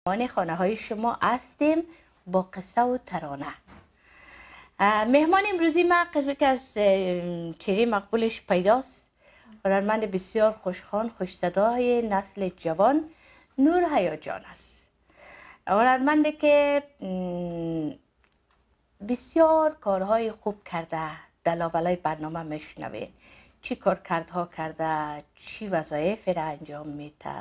خانه های شما هستیم با قصه و ترانه. مهمان امروزی ما که از چهره مقبولش پیداست، هنرمند بسیار خوشخوان خوش‌صدای نسل جوان نور هیجان است. هنرمندی که بسیار کارهای خوب کرده، دلاولای برنامه میشنوین چی کارکردها کرده، چی وظایف را انجام میده.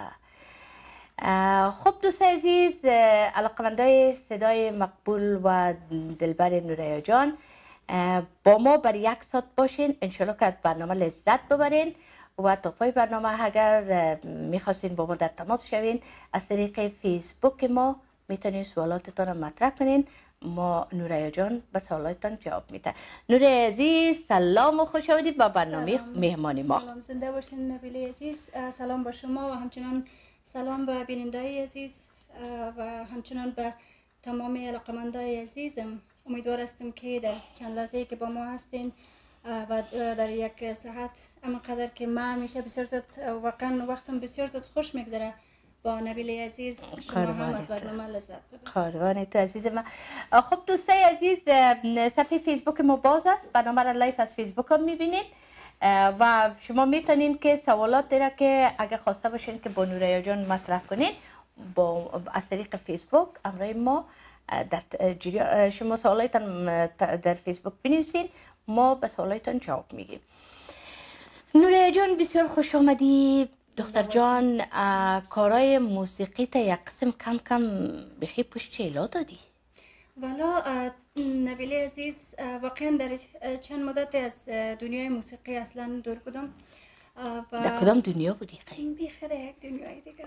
خب دوست عزیز، علاقمندای صدای مقبول و دلبر نور هیجان، با ما بر 1 ساعت باشین، انشالله که از برنامه لذت ببرین و تا پای برنامه اگر میخواستین با ما در تماس شوین از طریق فیسبوک ما میتونین سوالاتتان را مطرح کنین. ما نور هیجان به سوالاتتان جواب میده. نور عزیز سلام و خوش آمدید با برنامه مهمانی ما. سلام، زنده باشین نبیل عزیز. سلام با شما و همچنان سلام به بینندای عزیز و همچنان به تمام علاقمندای عزیزم. امیدوار هستم که در چند لحظه‌ای که با ما هستین و در یک ساعت همانقدر که ما همیشه بسیار زیاد واقعا وقتم بسیار زیاد خوش میگذره با نبیل عزیز، شما هم از برنامه لذت ببرید. قربان تو عزیز من. خب دوستای عزیز، صفحه فیسبوک ما باز است، برنامه را لایف از فیسبوک هم میبینید و شما میتونین که سوالات را که اگه خواسته باشین که با نور هیجان مطرح کنین با از طریق فیسبوک امرای ما در شما سوالاتتان در فیسبوک بنویسین، ما به سوالاتتان جواب میگیم. نور هیجان بسیار خوش آمدی دختر جان. کارهای موسیقی تا یک قسم کم کم بخی پشت چیلا دادی. والا نبیل عزیز، واقعا در چند مدت از دنیای موسیقی اصلا دور بودم. در کدام دنیا بودی خیلی؟ بیخیر یک دنیای دیگه.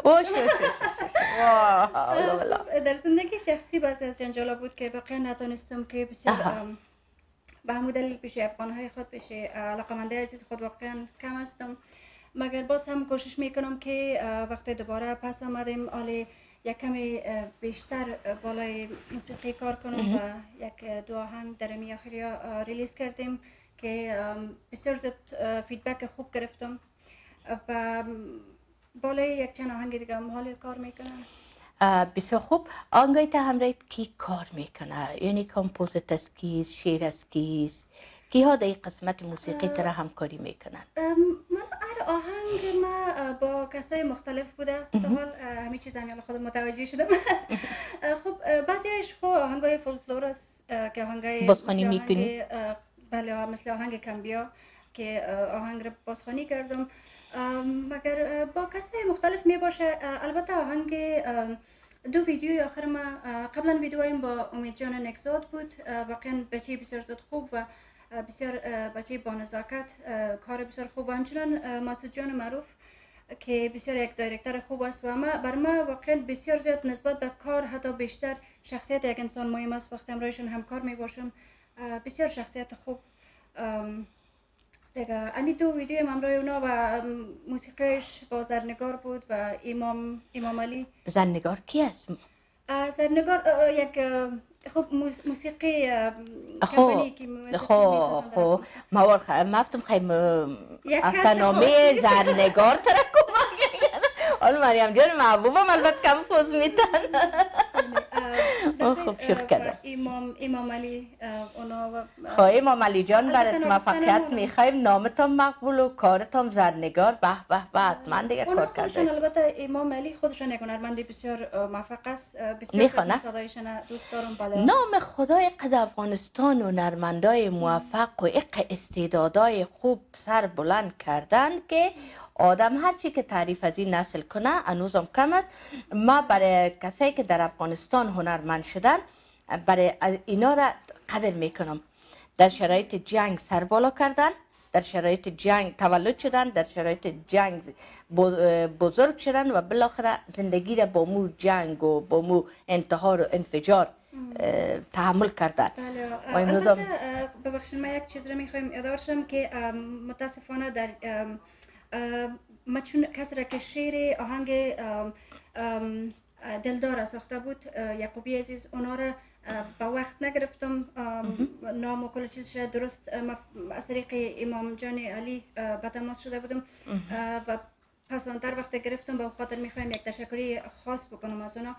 در زندگی شخصی بعضی از جنجالا بود که واقعا نتونستم که بسیار به همون دلیل پیش افغانهای خود پیش علاقمنده عزیز خود واقعا کم هستم، مگر باز هم کوشش میکنم که وقتی دوباره پس آمدیم حالی یک کمی بیشتر بالای موسیقی کار کنم و یک 2 آهنگ در می آخری ریلیز کردیم که بسیار زیاد فیدبک خوب گرفتم و بالای یک چند آهنگ دیگه هم حالی کار میکنم. بسیار خوب. آنگاهی تا همراه کی کار میکنه؟ یعنی کمپوزیت است کیست، شعر است کیست؟ کی ها در این قسمت موسیقی تر همکاری میکنن؟ من هر آهنگ ما با کسای مختلف بوده تا حال، همین چیز همیال خودم متوجه شدم. خب بعضیش خب آهنگای فولکلور است که آهنگای بازخوانی میکنی؟ بله، مثل آهنگ کمبیا که آهنگ رو بازخوانی کردم، مگر با کسای مختلف می باشه. البته آهنگ 2 ویدیوی آخر ما قبلا ویدیوهایم با امید جان نکزاد بود، واقعا بچه بسیار زیاد خوب و بسیار بچه با نزاکت، کار بسیار خوب و همچنان مسعود جان معروف که بسیار یک دایرکتر خوب است و بر ما واقعا بسیار زیاد نسبت به کار حتی بیشتر شخصیت یک انسان مهم است. وقتی امرایشون همکار می باشم بسیار شخصیت خوب دیگه. امی 2 ویدیو امرای اونا و موسیقیش با زرنگار بود و امام علی. زرنگار کی است؟ زرنگار یک خب موسیقی کمپانی که خب مفتم خیلی افتنامه زرنگار ترکم حالا مریم جان محبوبم البته کم فوز میتن. خب شوخ کردم. امام علی اونا خب امام علی جان برات موفقیت میخوایم، نامتان مقبول و کارتان زرنگار به به به حتما دیگه کار کرده. البته امام علی خودشان یک هنرمند بسیار موفق است، بسیار صدایشان دوست دارم. بله، نام خدای قد افغانستان هنرمندای موفق و استعدادای خوب سر بلند کردن که آدم هرچی که تعریف از این نسل کنه هنوزم کم است. ما برای کسایی که در افغانستان هنرمند شدن برای اینا را قدر میکنم. در شرایط جنگ سر بالا کردن، در شرایط جنگ تولد شدن، در شرایط جنگ بزرگ شدن و بالاخره زندگی را با مو جنگ و با مو انتحار و انفجار تحمل کردن. و البته ببخشید من یک چیز رو میخوایم یادآور که متاسفانه در ما چون کسی را که شعر آهنگ دلدار ساخته بود یعقوبی عزیز، اونا را با وقت نگرفتم، نام و کل چیزش درست از طریق امام جان علی به تماس شده بودم و پس آنتر وقت گرفتم به خاطر میخوایم یک تشکری خاص بکنم از اونا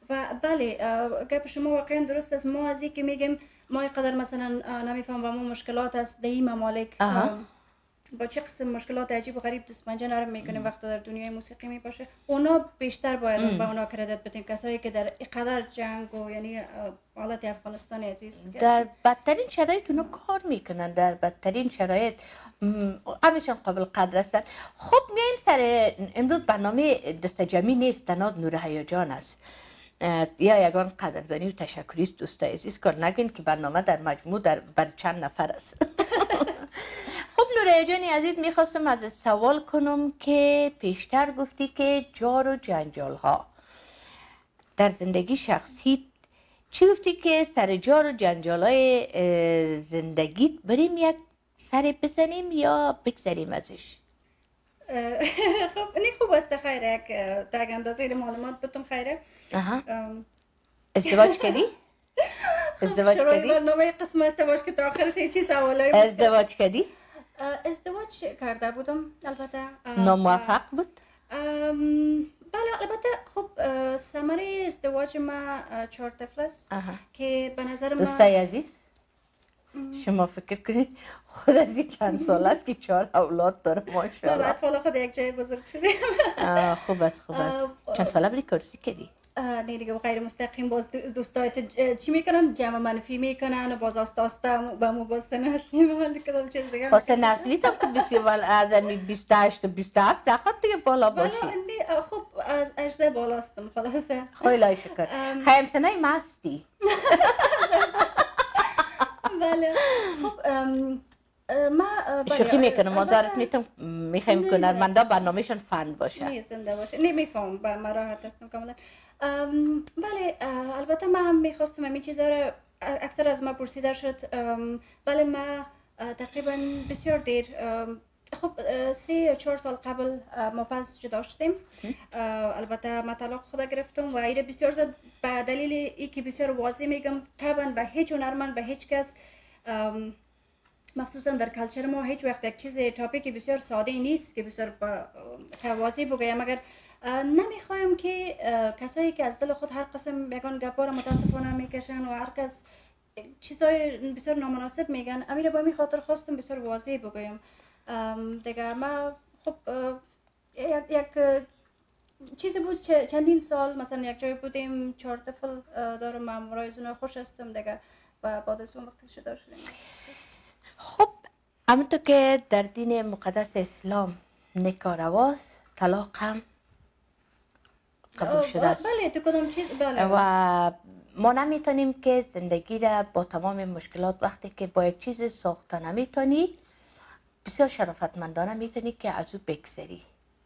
و بله گپ شما واقعا درست است. ما از که میگیم ما اینقدر مثلا نمیفهم و ما مشکلات است در این ممالک با چه قسم مشکلات عجیب و غریب دست پنجه نرم میکنیم وقتی در دنیای موسیقی میباشه. اونا بیشتر باید به اونا کردیت بدیم، کسایی که در اینقدر جنگ و یعنی حالت افغانستان عزیز در بدترین شرایط اونا کار میکنن، در بدترین شرایط همیشه قابل قدر هستن. خب میایم سر امروز برنامه دست جمعی نیست، تنها نور هیجان است یا یگان قدردانی و تشکری است دوستای عزیز، کار نگین که برنامه در مجموع بر چند نفر است. خب نور جانی عزیز، میخواستم از سوال کنم که پیشتر گفتی که جار و جنجال ها در زندگی شخصی، چی گفتی که سر جار و جنجال های زندگیت بریم یک سر بزنیم یا بگذاریم ازش؟ خب این خوب است، خیره یک تگ اندازه معلومات بتون خیره. ازدواج کردی؟ ازدواج کردی؟ برنامه قسم ازدواج که تا آخرش چی سوالایی بود. ازدواج کردی؟ ازدواج کرده بودم البته. ناموفق بود؟ بله البته خب ثمره ازدواج ما 4 طفل است که به نظر من دوستای عزیز شما فکر کنید خود از این چند سال است که 4 اولاد داره ماشاءالله. بعد فالا خود یک جای بزرگ شده. خوب است خوب است. چند ساله بری کرسی کردی؟ نه دیگه غیر مستقیم باز دوستایت چی میکنن، جمع منفی میکنن و باز آستا با مو باز نسلی محل کدام چیز دیگه خاصه نسلی تا که بسیار از 28 و 27 دخواد دیگه بالا باشی. خب از 18 بالاستم خلاصه. خیلی شکر. خیم سنه مستی. بله خب ما شوخی میکنم، معذرت میخوایم که هنرمندا برنامهشون فن باشه. نه زنده باشه. نمیفهم با ما راحت هستم کاملا. بله البته ما هم میخواستم همین چیزا رو اکثر از ما پرسیده شد. بله ما تقریبا بسیار دیر خب 3-4 سال قبل ما پس جدا شدیم. البته ما طلاق خود گرفتم و ایره بسیار زد به دلیل ای که بسیار واضح میگم طبعا به هیچ هنرمند به هیچ کس مخصوصا در کلچر ما هیچ وقت یک چیز تاپیک بسیار ساده نیست که بسیار واضح بگویم، مگر نمیخوایم که کسایی که از دل خود هر قسم یگان گپا را متاسفانه میکشن و هر کس چیزای بسیار نامناسب میگن، امیر با می خاطر خواستم بسیار واضح بگویم. دیگه ما خب یک چیزی بود چندین سال مثلا یک جای بودیم 4 طفل دارم، من رایزونه خوش هستم دیگه و بعد از اون وقتی شده شدیم. خب همونطور که در دین مقدس اسلام نکارواست، طلاق هم قبول شده است. بله تو کدام چیز بله. و ما نمیتونیم که زندگی را با تمام مشکلات وقتی که با یک چیز ساخته نمیتونی، بسیار شرافتمندانه میتونی که از او بگذری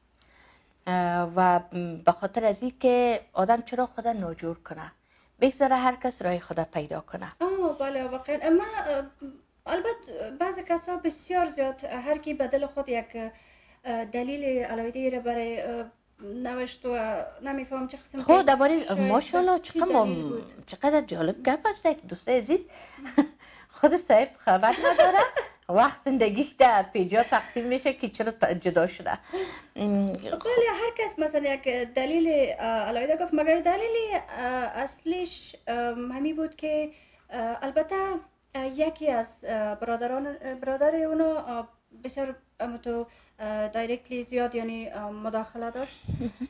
و به خاطر از این که آدم چرا خود ناجور کنه، بگذاره هر کس راه خود پیدا کنه. بله واقعا. اما البته بعضی کسا بسیار زیاد هر کی به دل خود یک دلیل علاوه را برای نوشت و نمیفهم چه قسم خود درباره ماشاءالله چقدر جالب گپ است دوست عزیز. خود صاحب خبر نداره وقت زندگیش در پیجا تقسیم میشه که چرا جدا شده. بله هر کس مثلا یک دلیل علاوه گفت، مگر دلیل اصلیش همی بود که البته یکی از برادر اونا بسیار تو دایرکتلی زیاد یعنی مداخله داشت.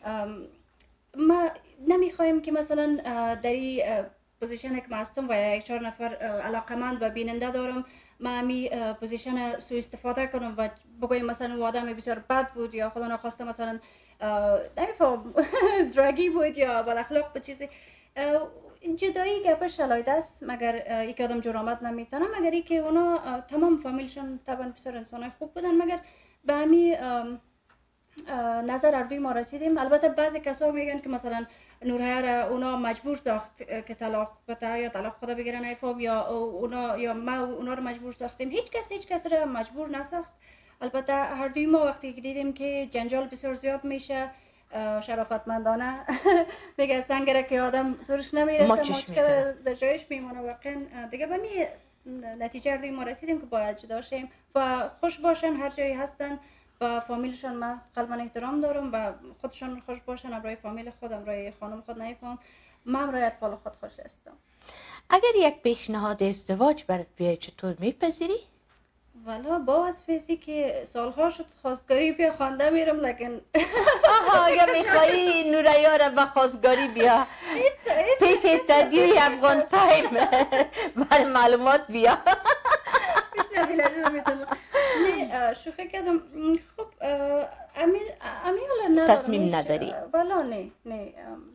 ما نمیخوایم که مثلا در این پوزیشن که ما هستم و 4 نفر علاقمند و بیننده دارم ما همی پوزیشن سوء استفاده کنم و بگویم مثلا او آدم بسیار بد بود یا خدا نخواسته مثلا نمیفهم دراگی بود یا بد اخلاق بود چیزی. جدایی گپش علایده است، مگر یک آدم جرامت نمیتونه، مگر ای که اونا تمام فامیلشون طبعا بسیار انسانای خوب بودن، مگر به همی نظر اردوی ما رسیدیم. البته بعضی کسا میگن که مثلا نورهیا را اونا مجبور ساخت که طلاق بده یا طلاق خدا بگیرن ایفام یا اونا یا ما اونا رو مجبور ساختیم. هیچ کس را مجبور نساخت. البته هر دوی ما وقتی که دیدیم که جنجال بسیار زیاد میشه شرافتمندانه میگه سنگره که آدم سرش نمیرسه مشکل در جایش میمونه. واقعا دیگه به می نتیجه اردوی ما رسیدیم که باید جدا شیم و خوش باشن هر جایی هستن با فامیلشان. من قلبا احترام دارم و خودشان خوش باشن، امرای فامیل خود امرای خانم خود نمیفهم. من برای اطفال خود خوش هستم. اگر یک پیشنهاد ازدواج برات بیاد چطور میپذیری؟ والا با از فیزی که سالها شد خواستگاری بیا خوانده میرم لیکن آها اگر میخوایی نوریا را به خواستگاری بیا پیش استادیوی افغان تایم برای معلومات بیا. پیش نبیله رو میتونم. نه شوخی کردم. خب امیر ندارم. تصمیم نداری؟ والا نه.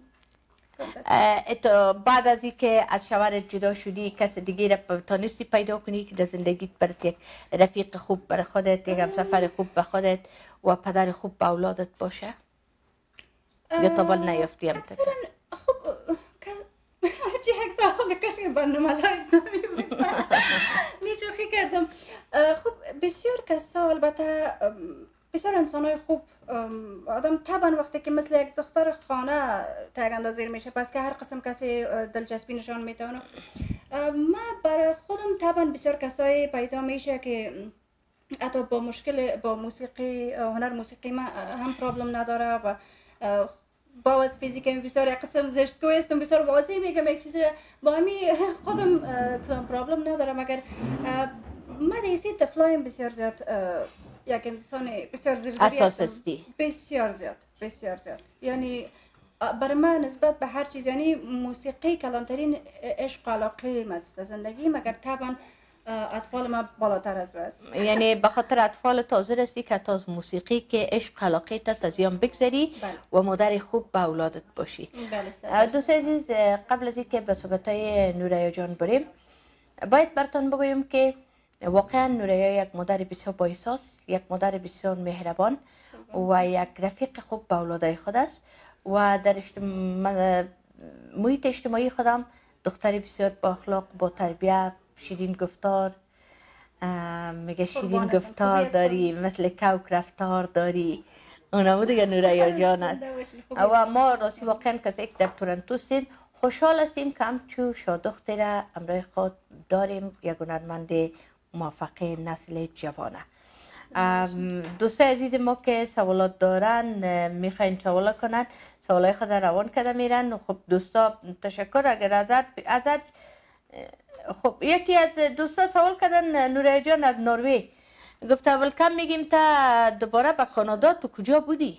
تو بعد از اینکه از شوهرت جدا شدی کس دیگه را تانستی پیدا کنی که در زندگیت برات یک رفیق خوب برای خودت، یک همسفر خوب به خودت و پدر خوب به اولادت باشه؟ یا تا بال نیافتی هم اکثرا خب چی یک سوال کشی برنامه لایت نمیبود. نیشوخی کردم. خب بسیار کسا البته بسیار انسان های خوب آدم طبعا وقتی که مثل یک دختر خانه تگ اندازی میشه پس که هر قسم کسی دلچسبی نشان میتونه. ما برای خودم طبعا بسیار کسایی پیدا میشه که حتی با موسیقی هنر موسیقی ما هم پرابلم نداره و با از فیزیک بسیار یک قسم زشتگوی استم بسیار واضح میگم یک چیزی با همی خودم کدام پرابلم نداره مگر ما دیسی طفلایم بسیار زیاد یک انسان بسیار زیرزیری اساس استی بسیار زیاد یعنی برای من نسبت به هر چیز یعنی موسیقی کلانترین عشق و علاقه است زندگی مگر طبعا اطفال ما بالاتر از او است. یعنی به خاطر اطفال تازه رستی که از موسیقی که عشق علاقه است از یان بگذری و مادر خوب به اولادت باشی. دوست عزیز قبل از اینکه به صحبتای نوریا جان بریم باید براتون بگویم که واقعا نوریا یک مادر بسیار با احساس، یک مادر بسیار مهربان و یک رفیق خوب به اولادای خود است و در محیط اجتماعی خودم دختری بسیار با اخلاق، با تربیت، شیرین گفتار، میگه شیرین گفتار داری، مثل کوک رفتار داری. اونمو دیگه نوریا جان است. و ما راستی واقعا کسی که در تورنتو هستیم خوشحال هستیم که همچون شادختی را امرای خود داریم، یک هنرمند موفق نسل جوانه. دوست عزیز ما که سوالات دارن میخواین سوالا کنن، سوالای خود روان کرده میرن. خب دوستا تشکر. اگر ازت خب یکی از دوستا سوال کردن نوریا جان از نروژ گفته ولکم میگیم تا دوباره به کانادا تو کجا بودی؟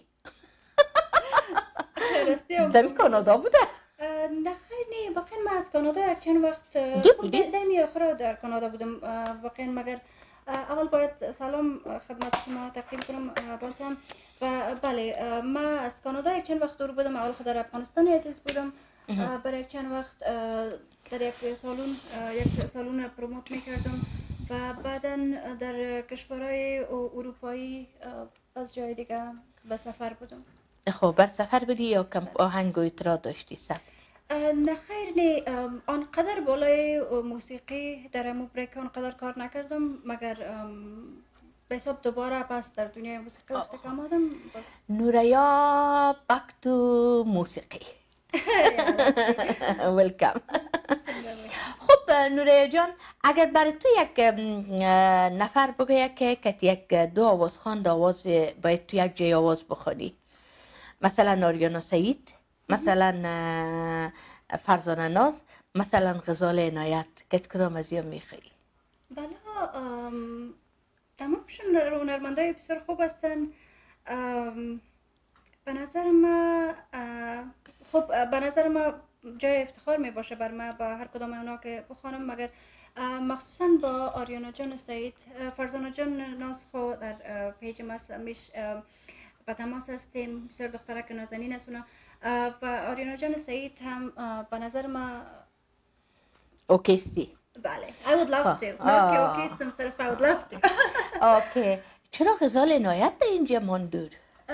در کانادا بوده؟ نه خیر نه واقعا ما از کانادا یک چند وقت در میاخرا در کانادا بودم واقعا مگر اول باید سلام خدمت شما تقدیم کنم باسم و بله ما از کانادا یک چند وقت دور بودم. اول خود در افغانستان عزیز بودم برای یک چند وقت در یک سالون پروموت میکردم و بعدا در کشورهای اروپایی از جای دیگه به سفر بودم. خب بر سفر بودی یا کم آهنگ و اطلاع داشتی سب؟ نه خیر نه آنقدر بالای موسیقی در امو بریک آنقدر کار نکردم مگر به حساب دوباره پس در دنیای موسیقی وقتی که آمدم نوریا بک تو موسیقی. ولکم. خب نوریا جان اگر برای تو یک نفر بگه که یک دو آواز خواند آواز باید تو یک جای آواز بخوانی، مثلا آریانا سعید، مثلا فرزانه ناز، مثلا غزال عنایت، که کدام از این میخوایی؟ بلا تمامشون هنرمندای بسیار خوب هستن. به نظر ما جای افتخار می باشه بر ما با هر کدام اونا که بخوانم مگر مخصوصا با آریانا جان سعید. فرزانه جان ناز خود در پیج ما میش با تماس هستیم، بسیار دخترک نازنین است اونا و آریانا جان سعید هم به نظر ما اوکیستی. بله I would love to not که اوکیستم صرف I would love to. اوکی. چرا غزال عنایت به اینجا ماندور؟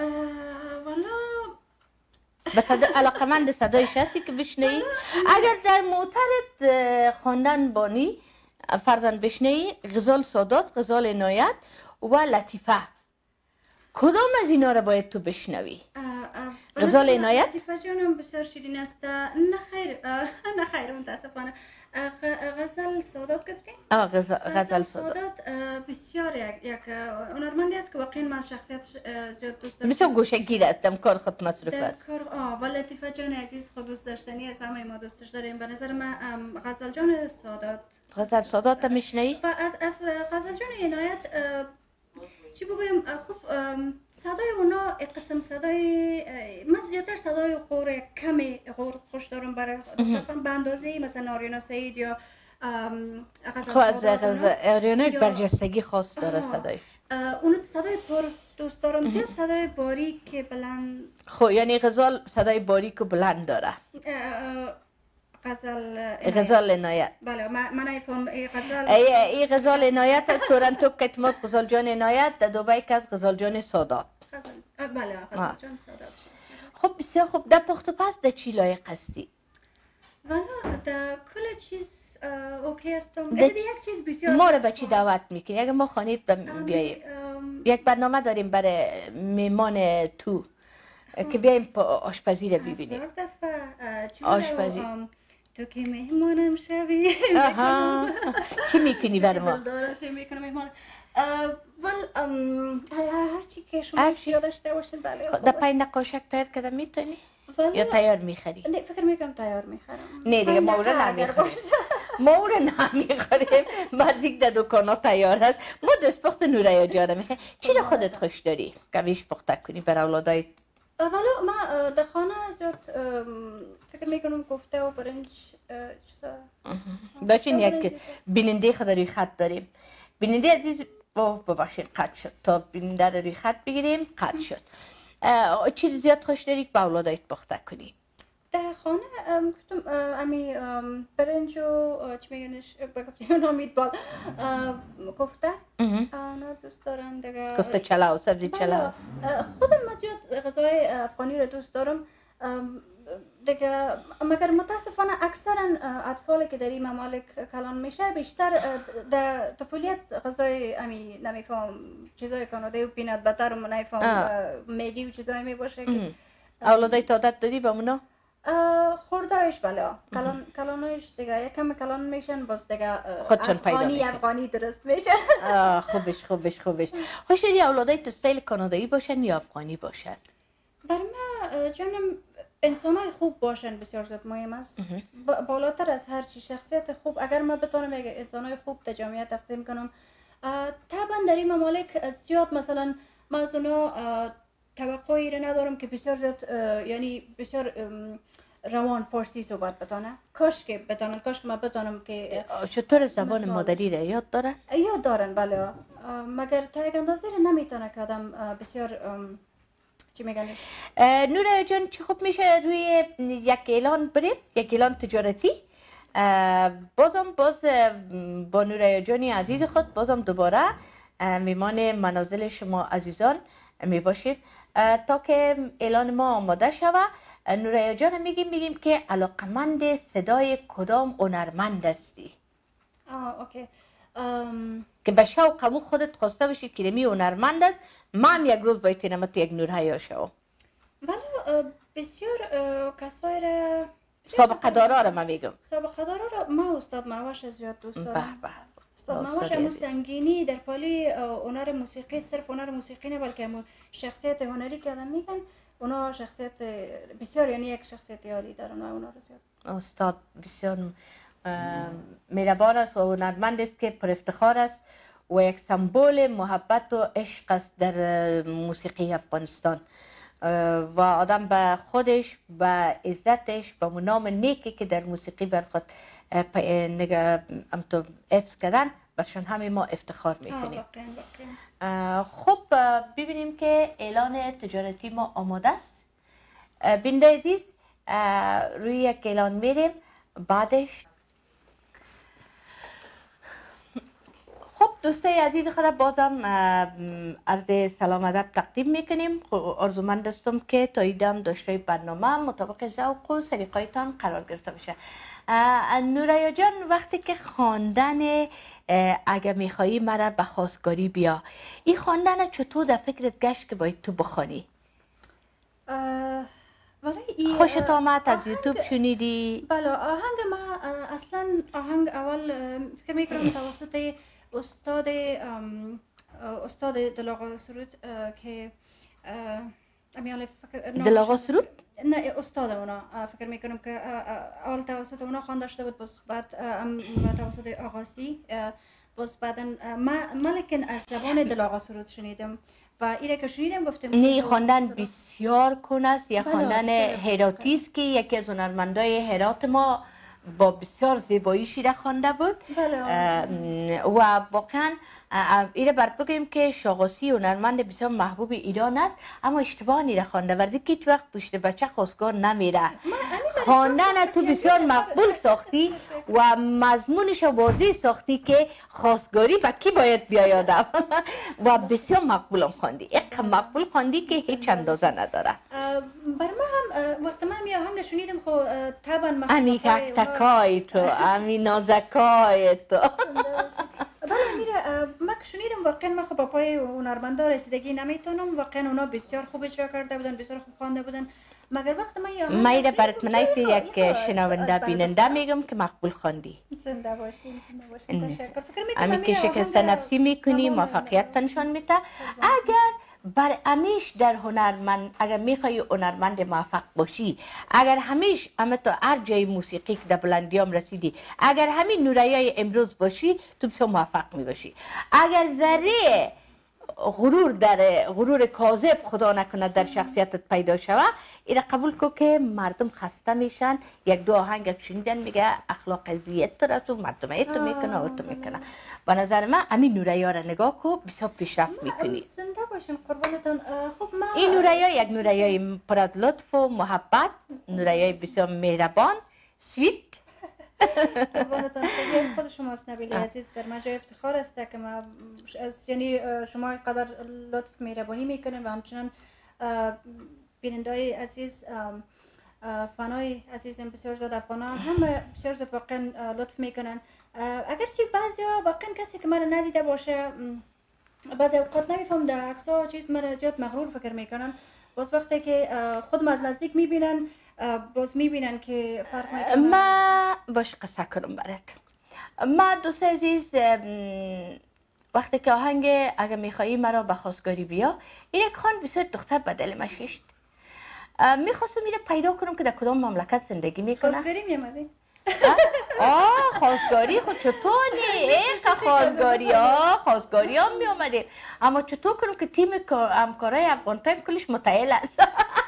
والا علاقمند صدایش هستی که بشنی؟ اگر در موترت خواندن بانی فرزند بشنی غزال سادات، غزال عنایت و لطیفه، کدام از اینا را باید تو بشنوی؟ غزال عنایت؟ لطیفه جانم بسیار شیرین است. نه خیر خیر متاسفانه. غزل سادات گفتیم. غزل سادات بسیار یک هنرمندی است که واقعا من شخصیت زیاد دوست دارم. بسیار گوشه‌گیر هستم، کار خود مصروف است. و لطیفه جان عزیز خود دوست داشتنی است، همه ما دوستش داریم. به نظر من غزل جان سادات. غزل سادات میشنوی؟ و از غزل جان عنایت چی بگویم، خب صدای اونا قسم صدای من زیادتر صدای غور کمی غور خوش دارم برای به اندازه مثلا آریانا سعید یا غزل سادات. آریانا یک برجستگی خاص داره صدایش. اونو صدای پر دوست دارم، زیاد صدای باریک بلند. خب یعنی غزال صدای باریک و بلند داره. غزال عنایت. بله من ایفهم غزال. ای غزال عنایت تورنتو کتماس غزال جان عنایت در دوبای که از غزال جان سادات. بله غزال جان سادات. خب بسیار خوب. در پخت و پس در چی لایق هستی؟ والا در کل چیز اوکی هستم. یک چیز بسیار ما رو به چی دعوت میکنی؟ اگه ما خانید بیاییم یک برنامه داریم برای میمان تو که بیاییم آشپزی رو ببینیم. آشپزی تو که مهمانم شوی. چی میکنی برای ما؟ چی میکنم مهمان؟ هر چی که شما بسیار داشته باشید. بله. در پای نقاشک تایر کده میتونی؟ یا تیار میخری؟ نه فکر میکنم تیار میخرم. نه دیگه ما اون نمیخریم. ما اون نمیخریم. بعضی در دکان ها تیار هست. ما دست پخت نوریا جاره میخریم. چی رو خودت خوش داری؟ کمیش پخته کنی بر اولادای؟ والا ما در خانه زیاد فکر میکنم کوفته و برنج چیزا. بچین یک بیننده خود روی خط داریم. بیننده عزیز ببخشید قطع شد. تا بیننده رو روی خط بگیریم قطع شد. چی زیاد خوش داری که با اولادایت پخته کنی؟ در خانه گفتم امی برنج و چی میگنش بگفتیم نامید بال کوفته اونا دوست دارن دیگه. کوفته چلاو، سبزی چلاو. خودم زیاد غذای افغانی رو دوست دارم دیگه، مگر متاسفانه اکثرا اطفالی که در این ممالک کلان میشه بیشتر در طفولیت غذای امی نمیکنم چیزای کانادایی و پینات بتر و نمیفهم میگی و چیزایی میباشه که اولادای عادت دادی به اونا؟ خوردهایش بله کلانش دیگه یک کم کلان میشن باز دیگه خودشون پیدا میکنن افغانی درست میشه. خوبش خوش داری اولادای تو استایل کانادایی باشن یا افغانی باشن؟ بر من جانم انسانای خوب باشن بسیار زیاد مهم است. بالاتر از هر چی شخصیت خوب. اگر من بتونم یک انسانای خوب در جامعه تقدیم کنم، طبعا در این ممالک زیاد مثلا من از اونا توقعی را ندارم که بسیار زیاد یعنی بسیار روان فارسی صحبت بتانه. کاش که من بتانم که چطور زبان مادری را یاد دارن؟ یاد دارن بله، مگر تا یک اندازه را نمیتونه که آدم بسیار چی میگن؟ نوریا جان چی خوب میشه روی یک اعلان بریم، یک اعلان تجارتی. باز با نوریا جانی عزیز خود بازم دوباره میمان منازل شما عزیزان می باشید تا که اعلان ما آماده شود. نوریا جان میگیم که علاقمند صدای کدام هنرمند هستی؟ اوکی. که به شوق خودت خواسته باشی که می هنرمند است، من یک روز باید اینم تو یک نورهیا شو. ولی بسیار کسای را سابقه دارا را من میگم. سابقه دارا را ما استاد مواش زیاد دوست دارم. استاد مواش همون سنگینی در پالی هنر موسیقی، صرف هنر موسیقی نه بلکه همون شخصیت هنری که آدم میگن اونا شخصیت بسیار یعنی یک شخصیت عالی دارن اونا را زیاد. استاد بسیار مهربان است و هنرمند است که پر افتخار است و یک سمبل محبت و عشق است در موسیقی افغانستان و آدم به خودش به عزتش به نام نیکی که در موسیقی بر خود حفظ کردن برشان همه ما افتخار میکنیم. خب ببینیم که اعلان تجارتی ما آماده است. بینده عزیز روی یک اعلان میریم بعدش. خب دوستای عزیز خود بازم عرض سلام ادب تقدیم میکنیم. آرزومند هستم که تا ایدم داشته برنامه مطابق ذوق و سلیقه‌تان قرار گرفته بشه. نوریا جان وقتی که خواندن اگه میخوایی مرا به خواستگاری بیا، این خواندن چطور در فکرت گشت که باید تو بخوانی؟ ولی خوشت آمد از یوتیوب شنیدی؟ بله آهنگ ما اصلا آهنگ اول فکر میکنم توسط استاد دلاغا سرود که امیال فکر دل آقا سرود؟ نه استاد اونا فکر میکنم که اول توسط اونا خوانده شده بود بس بعد توسط آقاسی بس بعدا ملکن از زبان دل آقا سرود شنیدم و ایره که شنیدم گفتم نه خواندن بسیار کن است یا خواندن هراتی است که یکی از هنرمندای هرات ما با بسیار زیبایی شیره خوانده بود و واقعا ایره برات بگویم که شاغاسی هنرمند بسیار محبوب ایران است اما اشتباه نیره خوانده ورزی که هیچ وقت پشت بچه خواستگار نمیره خواندن تو بسیار مقبول ساختی و مضمونش واضح ساختی که خواستگاری به کی باید بیایادم و بسیار مقبولم خواندی یک مقبول خواندی که هیچ اندازه نداره بر ما هم وقت ما می آهنگ شنیدم خو طبعا امی تک تکای تو امی نازکای تو بله میره ما که شنیدم واقعا ما خب با پای هنرمندا رسیدگی نمیتونم واقعا اونا بسیار خوب اجرا کرده بودن بسیار خوب خوانده بودن مگر وقت ما یا میره برات منیسی یک شنونده بیننده میگم که مقبول خواندی زنده باشین تشکر فکر میکنم امی که شکست نفسی میکنی موفقیت نشان میده اگر بر امیش در هنرمند اگر میخوای هنرمند موفق باشی اگر همیش اما تو هر جای موسیقی که در بلندیام رسیدی اگر همین نورایای امروز باشی تو بسیار موفق میباشی اگر ذره غرور کاذب خدا نکنه در شخصیتت پیدا شوه اینا قبول کو که مردم خسته میشن یک دو آهنگ شنیدن میگه اخلاق زیت تو رسو مردم ایتو میکنه و تو میکنه به نظر من امین نوریا را نگاه کو بسیار پیشرفت میکنی زنده باشیم قربانتون خب ما این نوریا یک نوریا پر از لطف و محبت نوریا بسیار مهربان سویت قربانتون خیلی از خود شماست نبیلی عزیز بر من جای افتخار است که ما از یعنی شما قدر لطف مهربانی میکنین و همچنان بینندای عزیز فنای عزیزم بسیار زیاد افغانا هم بسیار زیاد واقعا لطف میکنن اگرچه بعضیا واقعا کسی که مرا ندیده باشه بعضی اوقات نمیفهم در عکس‌ها چیز مرا زیاد مغرور فکر میکنن باز وقتی که خودم از نزدیک میبینن باز میبینن که فرق میکنه ما باش قصه کنم برات ما دوست عزیز وقتی که آهنگ اگه میخوایی مرا به خواستگاری بیا این یک خان بسیار دختر به دل ما شیشت میخواستم میره پیدا کنم که در کدام مملکت زندگی میکنه خواستگاری میامدی خواستگاری خود چطور نه خواستگاری ها میامدیم اما چطور کنم که تیم همکارای افغان تایم کلش متعهل است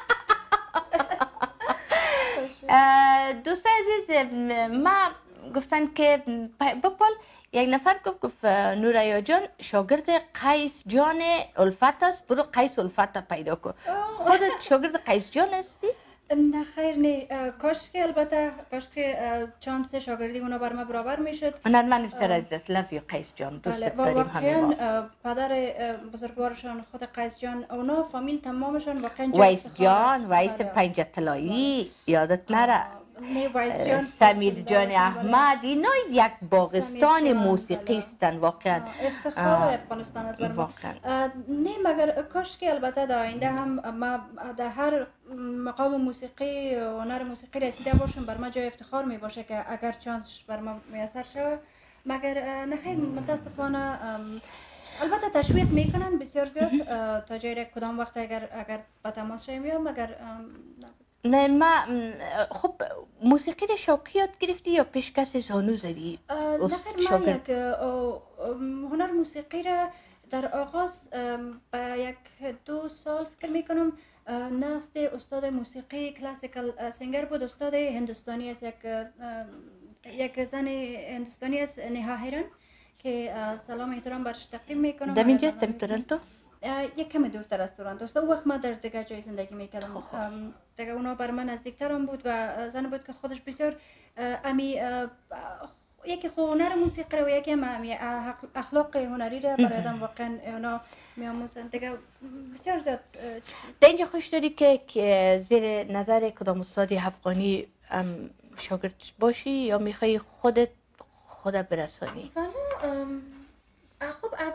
دوست عزیز ما گفتن که بپال یک نفر گفت نوریا جان شاگرد قیس جان الفت است برو قیس الفت پیدا کن خودت شاگرد قیس جان هستی؟ نه خیر نه کاش که البته کاش که چانس شاگردی اونا بر ما برابر میشد نه من بسیار عزیز است لفی قیس جان دوست داریم همه ما پدر بزرگوارشان خود قیس جان اونا فامیل تمامشان واقعا ویس جان ویس پنج طلایی یادت نره سمیر جان احمد اینا یک باغستان موسیقی هستند واقعا افتخار افغانستان است واقعا نه مگر کاش که البته در آینده هم ما در هر مقام موسیقی و هنر موسیقی رسیده باشم بر ما جای افتخار می باشه که اگر چانس بر ما میسر شود مگر نخیر متاسفانه البته تشویق میکنن بسیار زیاد تا جای کدام وقت اگر به تماس شویم مگر نه ما خب موسیقی رو شوقی یاد گرفتی یا پیش کسی زانو زدی؟ نخیر ما یک هنر موسیقی را در آغاز با یک 2 سال فکر میکنم نزد استاد موسیقی کلاسیکال سینگر بود استاد هندوستانی است یک زن هندوستانی است نها هیران که سلام احترام برش تقدیم میکنم در اینجا است تورنتو؟ یک کمی دورتر از تورنتو است. اون وقت ما در دیگه جای زندگی میکردم دیگه اونا بر من نزدیکترم بود و زن بود که خودش بسیار امی یکی هنر موسیقی و یکی امی اخلاق هنری را برای آدم واقعا اونا میآموزند دیگه بسیار زیاد در اینجا خوش داری که زیر نظر کدام استاد افغانی شاگرد باشی یا میخوای خودت برسانی؟ خب اگر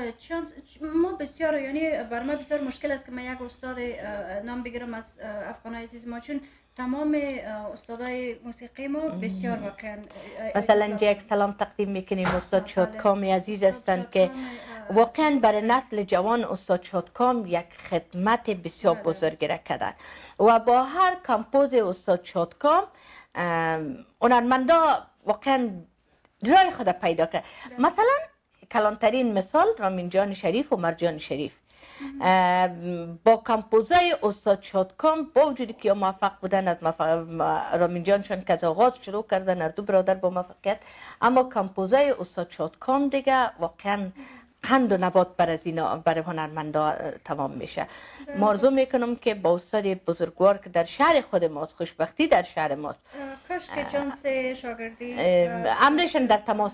ما بسیار یعنی بر ما بسیار مشکل است که من یک استاد نام بگیرم از افغانای عزیز ما، چون تمام استادای موسیقی ما بسیار واقعا مثلا یک سلام تقدیم میکنیم استاد شادکامی عزیز هستند که واقعا برای نسل جوان استاد شادکام یک خدمت بسیار بزرگی را کردن و با هر کمپوز استاد شادکام هنرمندا واقعا رای خود پیدا کرد. مثلا کلانترین مثال رامین جان شریف و مرجان شریف با کمپوزای استاد شادکام با وجودی که موفق بودن از رامین جانشان که از آغاز شروع کردن، هر دو برادر با موفقیت، اما کمپوزای استاد شادکام دیگه واقعا قند و نبات بر از اینا برای هنرمندا تمام میشه. ما آرزو میکنم که با استاد بزرگوار که در شهر خود ماست، خوشبختی در شهر ماست، کاش که چانس شاگردی امرشان در تماس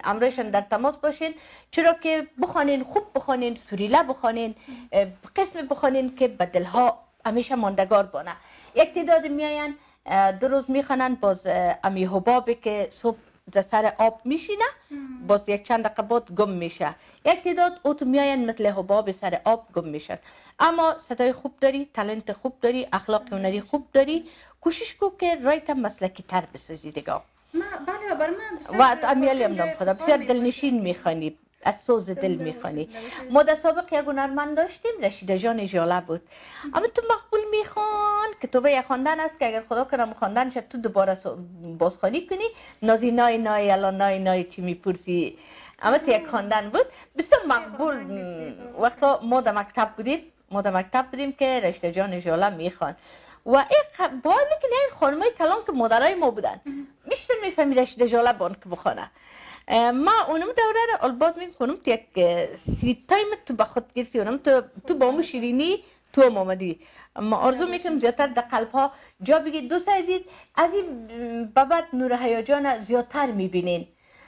باشین، چرا که بخوانین، خوب بخوانین، سوریله بخوانین، قسم بخوانین که به دلها همیشه ماندگار بانه. یک تعداد میاین 2 روز میخوانن، باز امی حبابی که صبح در سر آب میشینه باز یک چند دقیقه بعد گم میشه. یک تعداد اوتو میاین مثل حباب سر آب گم میشن. اما صدای خوب داری، تالنت خوب داری، اخلاق هنری خوب داری، کوشش کو که رایت مسلکی تر بسازی دیگه. بله بر من و امیالی هم نام خدا بسیار دلنشین میخوانی، از سوز دل میخوانی. ما در سابق یک هنرمند داشتیم، رشیده جان ژاله بود، اما تو مقبول میخوان که تو به یک خواندن است که اگر خدا کنم خواندن شد تو دوباره بازخوانی کنی، نازی نای نای الان نای نای چی میپرسی، اما تو یک خواندن بود بسیار مقبول. وقتا ما در مکتب بودیم که رشیده جان ژاله میخوان و این باید میکنه این خانمای کلان که مادرای ما بودن میشتن میفهمی رشیده ژاله بان که بخونه. ما اونم دوره را البته میکنم تو یک سویت تایم تو به خود گرفتی، اونم تو با مو شیرینی تو هم آمدی. ما آرزو میکنم زیادتر در قلب ها جا بگید. دوست عزیز از این بابت نور هیجان زیادتر میبینین،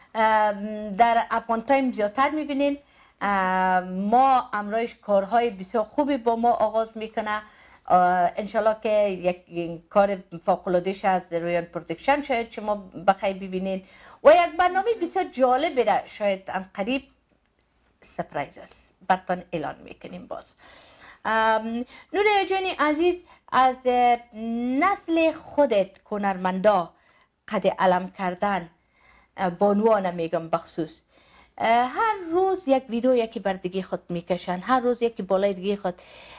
در افغان تایم زیادتر میبینین. ما امروز کارهای بسیار خوبی با ما آغاز میکنه، انشالله که یک کار فوق‌العاده‌اش از رویان پرودکشن شاید شما بخیر ببینین و یک برنامه بسیار جالب را شاید ام قریب سپرایز است براتون اعلان میکنیم. باز نور هیجانی عزیز، از نسل خودت هنرمندا قد علم کردن، بانوان میگم بخصوص، هر روز یک ویدیو یکی بر دیگه خود میکشن، هر روز یکی بالای دیگه خود،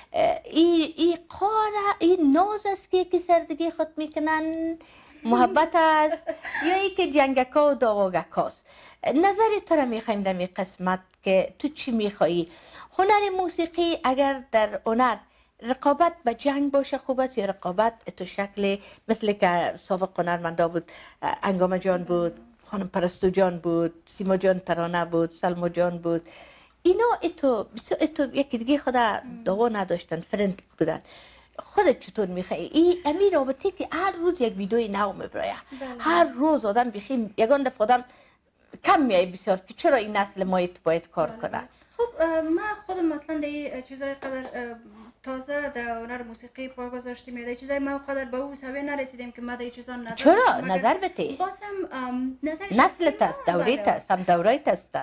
ای قاره ای ناز است که یکی سر دیگه خود میکنن، محبت است یا ای که جنگکا و داواگکاست. نظر تو را میخوایم در این قسمت که تو چی میخوایی؟ هنر موسیقی اگر در هنر رقابت به جنگ باشه خوب است یا رقابت تو شکل مثل که سابق هنرمندا بود، انگامه جان بود، خانم پرستو جان بود، سیما جان ترانه بود، سلما جان بود، اینا اتو یکی دیگه خدا دعوا نداشتن، فرند بودن. خودت چطور میخوایی امی رابطه که هر روز یک ویدیوی نو میبرایه، هر روز آدم بخیم یگان دفعه آدم کم میای بسیار که چرا این نسل ما باید کار کنه؟ خب من خودم مثلا در چیزای قدر تازه در هنر موسیقی پا گذاشتیم یا در چیزای ما قدر به اون سویه نرسیدیم که ما در چیزا نظر چرا نظر بده؟ بازم نسلت است، دوره‌ت است، هم دوره‌ت است.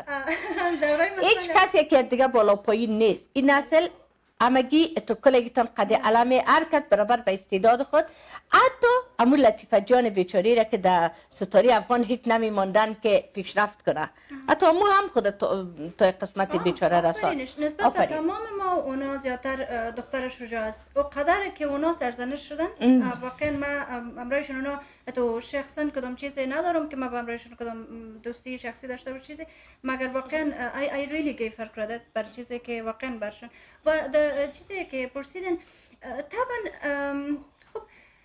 هیچ کسی که دیگه بالا پایین نیست. این نسل همگی تو کلگیتان قد علم حرکت برابر به استعداد خود. حتی امو لطیفه جان بیچاری را که در ستاره افغان هیچ نمی ماندن که پیشرفت کنه، حتی امو هم خود تا قسمت بیچاره رسان. نسبت به تمام ما اونا زیادتر دختر شجاع است و قدر که اونا سرزنش شدن. واقعا ما امرایشون اونا تو شخصا کدام چیزی ندارم که ما با امرایشون کدام دوستی شخصی داشته باشه چیزی، مگر واقعا I really give her credit بر چیزی که واقعا برشون و چیزی که پرسیدن. طبعا خب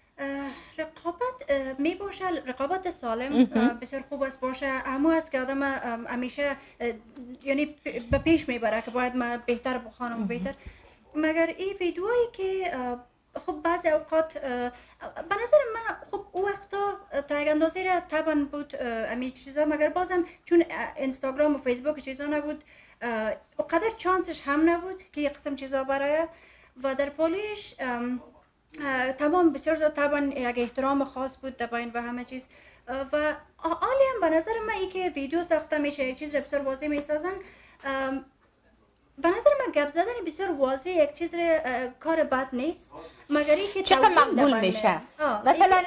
رقابت می باشه، رقابت سالم بسیار خوب است باشه، اما است که آدم همیشه یعنی به پیش میبره که باید ما بهتر بخوانم و بهتر. مگر این ویدیوهایی که خب بعضی اوقات به نظر من خب او وقتا تا یک اندازه را طبعا بود امی چیزا، مگر بازم چون اینستاگرام و فیسبوک چیزا نبود اقدر چانسش هم نبود که یک قسم چیزا برای و در پولیش تمام بسیار زیاد طبعا یک احترام خاص بود در بین و همه چیز و عالی هم به نظر من ای که ویدیو ساخته میشه یک چیز را بسیار واضح میسازن. به نظر من گپ زدن بسیار واضح یک چیز کار بد نیست، مگر اینکه چقدر مقبول میشه. مثلا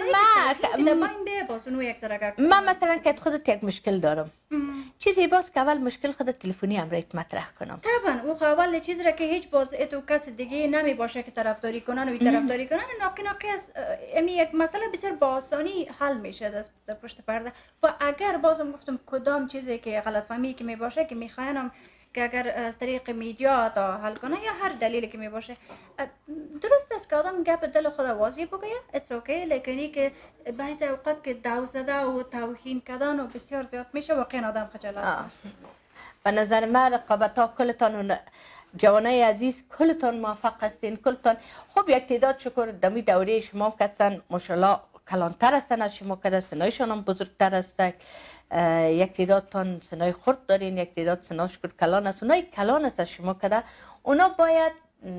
من مثلا که خودت یک مشکل دارم، چیزی باز که اول مشکل خودت تلفنی هم رایت مطرح کنم. طبعا او اول چیزی را که هیچ باز تو کس دیگه نمی باشه که طرفداری کنن و طرفداری کنن، ناقی از امی یک مسئله بسیار با آسانی حل میشه در پشت پرده. و اگر بازم گفتم کدام چیزی که غلط فهمی که می باشه که میخواینم که اگر از طریق میدیا تا حل کنه یا هر دلیلی که می باشه، درست است که آدم گپ دل خود واضح بگه، it's okay، لیکنی که بعضی اوقات که دو زده و توهین کردن و بسیار زیاد میشه، واقعا آدم خجالت. به نظر من رقابت ها کلتان جوانای عزیز کلتان موفق هستین، کلتان خب یک تعداد شکر دمی دوره شما کسان ماشاءالله کلانتر هستن از شما، که سنایشان هم بزرگتر هستن، یک تعداد تان سنای خرد دارین، یک تعداد سنا شکر کلان است. اونای کلان است از شما کده، اونا باید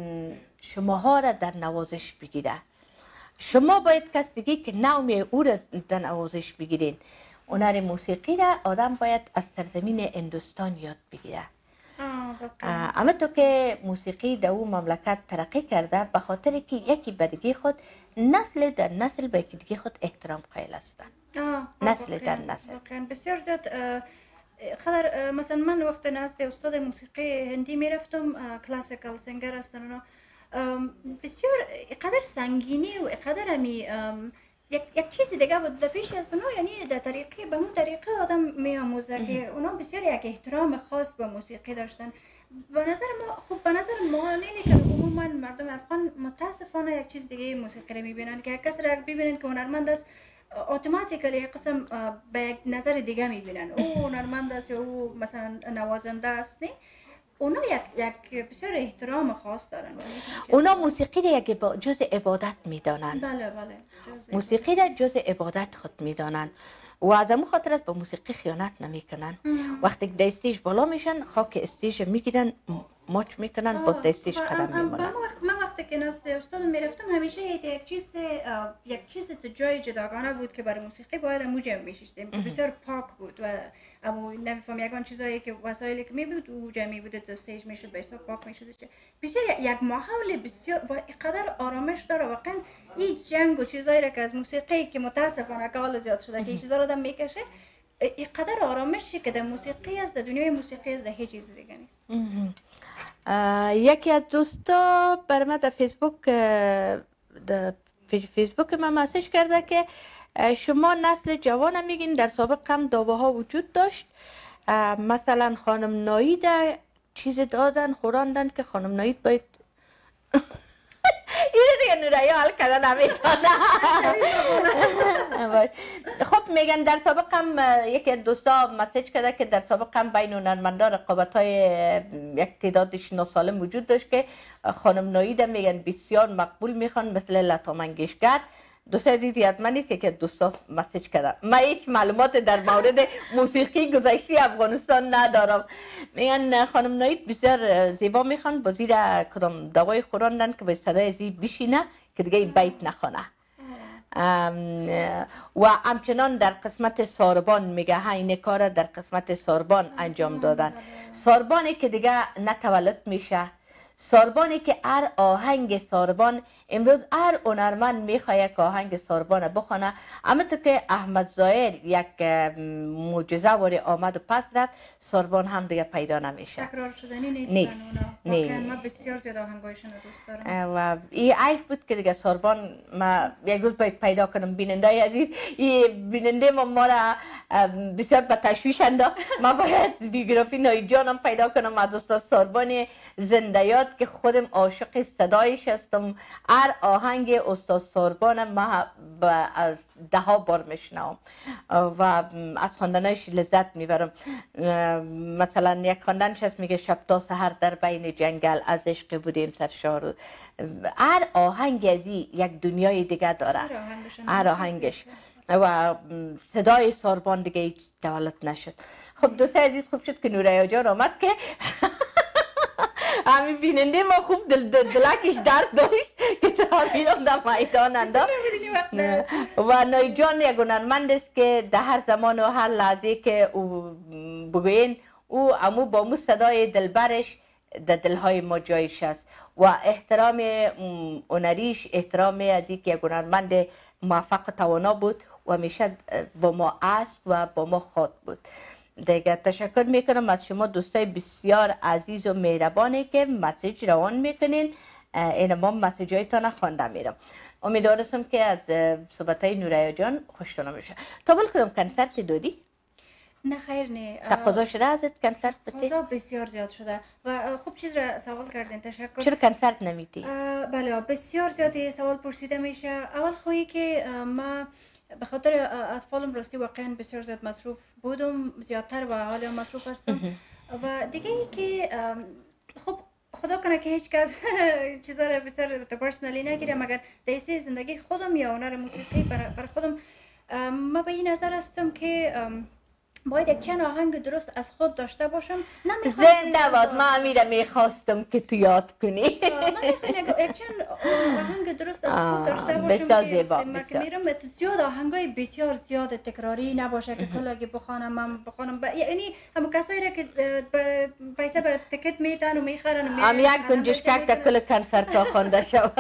شماها را در نوازش بگیره. شما باید کس دیگه که نومی او را در نوازش بگیرین. هنر موسیقی را آدم باید از سرزمین هندوستان یاد بگیره. اما تو که موسیقی در او مملکت ترقی کرده، به خاطر که یکی بدگی خود نسل در نسل به یکی دیگه خود احترام قائل هستند. نسل در نسل بسیار زیاد. خدر مثلا من وقت نزد استاد موسیقی هندی میرفتم، کلاسیکال سینگر هستن اونا، بسیار قدر سنگینی و قدر همی یک چیزی دیگه بود در پیش از اونا، یعنی در طریقه به اون طریقه آدم میآموزه که اونا بسیار یک احترام خاص به موسیقی داشتن. به نظر ما خب به نظر ما نیلی که عموما مردم افغان متاسفانه یک چیز دیگه موسیقی رو میبینن که یک کس را ببینن که هنرمند است، اتوماتیکلی قسم به یک نظر دیگه میبینن او هنرمند است یا او مثلا نوازنده است. نه، اونا یک بسیار احترام خاص دارن. اونا موسیقی را یک جز عبادت میدانن. بله موسیقی را جز عبادت خود میدانن و از امو خاطر است به موسیقی خیانت نمیکنن. وقتی که استیج بالا میشن، خاک استیج میگیرن، ماچ میکنن، با استیج قدم میمونن. من وقتی که نزد استاد میرفتم همیشه یک چیز تو جای جداگانه بود که برای موسیقی باید امو جمع میشیدیم، بسیار پاک بود و امو نمیفهم یگان چیزایی که وسایلی که میبود او جمعی بوده تو استیج میشد بسیار پاک میشد. بسیار یک ماحول بسیار و اینقدر آرامش داره. واقعا این جنگ و چیزایی را که از موسیقی که متاسفانه که حال زیاد شده که این چیزا رو آدم میکشه، اینقدر آرامشی که در موسیقی است، در دنیای موسیقی است، در هیچ چیز دیگه نیست. یکی از دوستا بر من در فیسبوک من مسیج کرده که شما نسل جوان میگین، در سابق هم دعواها وجود داشت، مثلا خانم نایید چیز دادن خوراندن که خانم نایید باید اینه دیگه نورایی حال کردن نمیتونه. خب میگن در سابق هم یکی دوستا مسیج کرده که در سابق هم بین هنرمندان رقابت های یک تعداد 9 ساله وجود داشت که خانم نایید میگن بسیار مقبول میخوان، مثل لتا منگیشگر. دوستا عزیزی از من نیست که دوستا مسیج کردم، من هیچ معلومات در مورد موسیقی گذشته افغانستان ندارم. میگن خانم نایید بسیار زیبا میخوان، با زیر کدام دوای خوراندن که به صدای زی بشینه که دیگه بیت نخونه. و همچنان در قسمت ساربان میگه این کار در قسمت ساربان انجام دادن، ساربانی که دیگه نتولد میشه، ساربانی که هر آهنگ ساربان امروز هر هنرمند میخواد که آهنگ ساربان بخونه. اما تو که احمد ظاهر یک معجزه واری آمد و پس رفت، ساربان هم دیگه پیدا نمیشه، تکرار شدنی نیست. واقعا من بسیار زیاد آهنگایشون دوست دارم و این عیب بود که دیگه ساربان ما یک روز باید پیدا کنم. بیننده عزیز، این بیننده ما را بسیار به تشویش انداخت. ما باید بیوگرافی نایید جانم پیدا کنم از استاد ساربان زندیات که خودم عاشق صدایش هستم. هر آهنگ استاد ساربان ما از 10 بار میشنوم و از خواندنش لذت میبرم. مثلا یک خواندنش هست میگه شب تا سحر در بین جنگل از عشق بودیم سرشار. هر آهنگ از یک دنیای دیگه داره، هر آهنگش. و صدای ساربان دیگه هیچ تولد نشد. خب دوست عزیز، خوب شد که نوریا جان آمد که همین بیننده ما خوب دلکش درد داشت که تحمیلم در میدان انداخت. و نای جان یک هنرمند است که در هر زمان و هر لحظه که او بگوین او امو با مو صدای دلبرش در دلهای ما جایش است و احترام هنریش احترام از اینکه یک هنرمند موفق و توانا بود و همیشه با ما است و با ما خود بود. دیگه تشکر میکنم از شما دوستای بسیار عزیز و مهربانی که مسیج روان میکنین. این ما مسیج هایتان خوانده میرم. امیدوارم که از صحبت های نوریا جان خوشتون میشه. تا بل کدام کنسرت دادی؟ نه خیر نه. تقاضا شده ازت کنسرت بتی؟ تقاضا بسیار زیاد شده و خوب چیز را سوال کردین، تشکر. چرا کنسرت نمیتی؟ بله بسیار زیادی سوال پرسیده میشه. اول خویی که ما به خاطر اطفالم راستی واقعا بسیار زیاد مصروف بودم، زیادتر و حالا مصروف هستم. و دیگه ای که خب خدا کنه که هیچ کس چیزا رو بسیار پرسنلی نگیره، مگر دیسی زندگی خودم یا هنر موسیقی برای خودم ما به این نظر هستم که باید یک چند آهنگ درست از خود داشته باشم. زنده باد. ما امیره میخواستم که تو یاد کنی. من میخوایم یک چند آهنگ درست از خود داشته باشم بسیار زیبا. که میرم زیاد آهنگای بسیار زیاد تکراری نباشه که کلاگی بخوانم من بخوانم یعنی همون کسایی را که پیسه برای تکت میتن و میخرن هم یک گنجشکک در کل کنسرت ها خوانده شود،